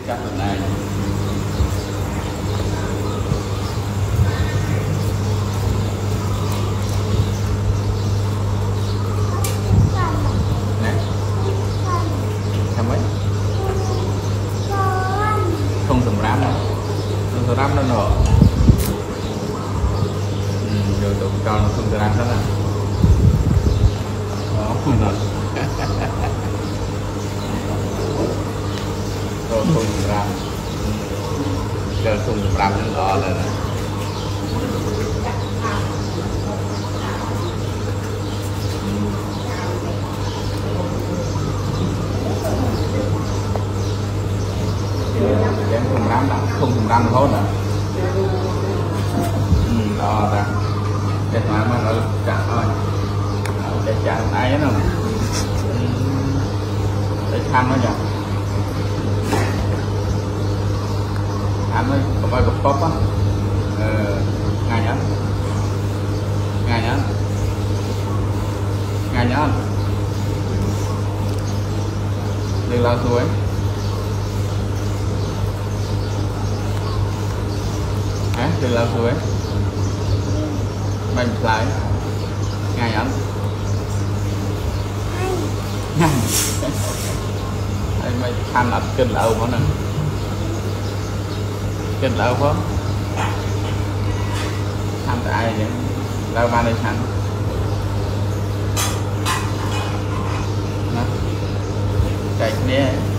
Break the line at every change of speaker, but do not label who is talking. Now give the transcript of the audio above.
chắc lần này nè sao mấy không tầm rám đâu không tầm rám đâu nữa rồi tụi con không tầm rám đó đó không rồi rồi không tầm rám giờ không tầm rám nó lo là em không rám đã không thùng răm thôi nè đó ra cái mà nó chặt thôi để chặt ai nó để thăm nó nhỉ anh ấy có bao gục top á ngay nhá ngay nhá ngay nhá đừng lao xuống từ lâu rồi mình lại ngày ấm anh mới tham lập kinh lâu quá nè kinh lâu quá tham tại vậy lâu ba đây thành chạy nè